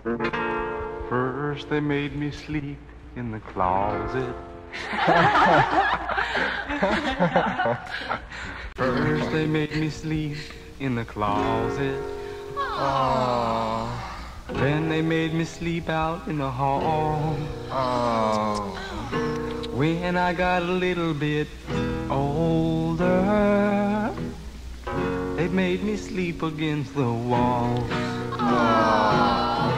First they made me sleep in the closet. First they made me sleep in the closet. Oh. Then they made me sleep out in the hall. Oh. When I got a little bit older, they made me sleep against the wall. Oh.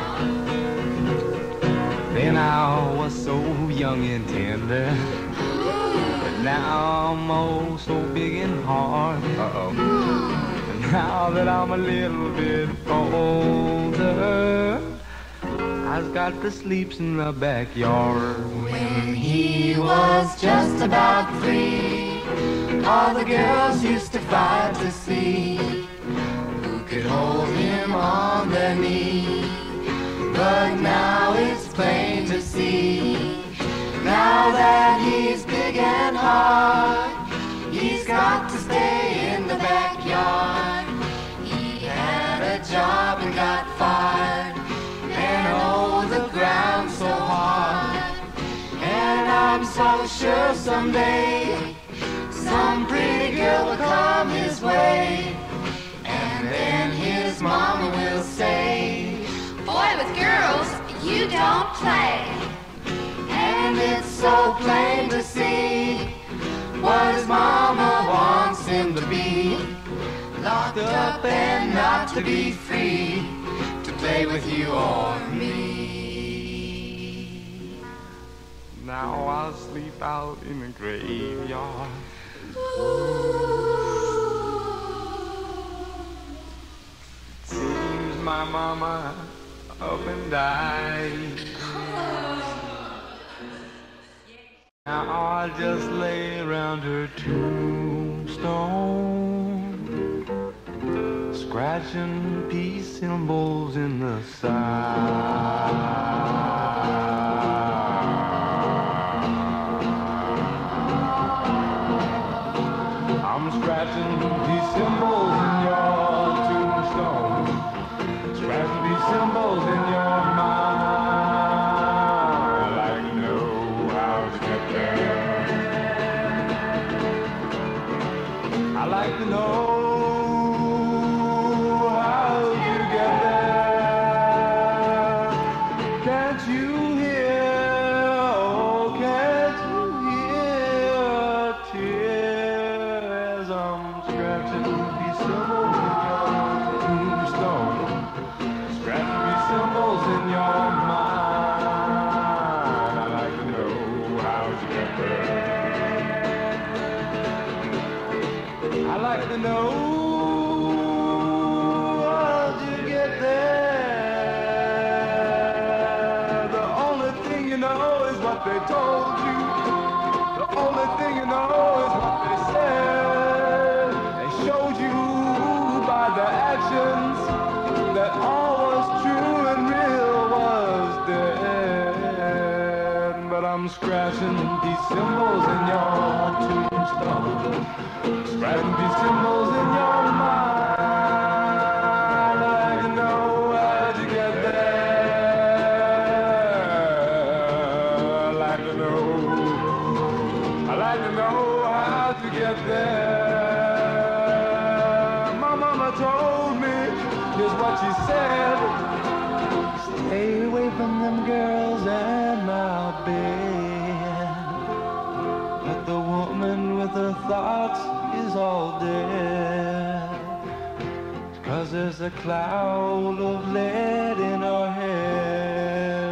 Then I was so young and tender, but now I'm oh so big and hard. Now that I'm a little bit older, I've got the sleeps in the backyard. When he was just about 3, all the girls used to fight to see who could hold him on their knee. But now it's plain to see, now that he's big and hard, he's got to stay in the backyard. He had a job and got fired, and oh, the ground's so hard. And I'm so sure someday some pretty girl will come his way, and then his mama will say, "Boy, with girls, you don't play." And it's so plain to see what his mama wants him to be, locked up and not to be free, to play with you or me. Now I'll sleep out in the graveyard. Seems my mama up and died. Now I'll just lay around her tombstone, scratching peace symbols in the side. I'm scratching these symbols in your tombstone, scratching these symbols in your mind. I'd like to know how to get there. I'd like to know how you get there. Can't you hear, oh, can't you hear tears? I'm scratching these symbols in your tombstone, scratching these symbols in your mind. I'd like to know how to get there. I'd like to know how'd you get there. The only thing you know is what they told you. The only thing you know is what they said. They showed you by their actions that all was true and real was dead. But I'm scratching these symbols in your tombstone, scratching these symbols in your mind. I'd like to know how'd you get there. I'd like to know how'd you get there. My mama told me, here's what she said: stay away from them girls and my bed. But the woman with her thoughts is all dead, 'cause there's a cloud of lead in her head.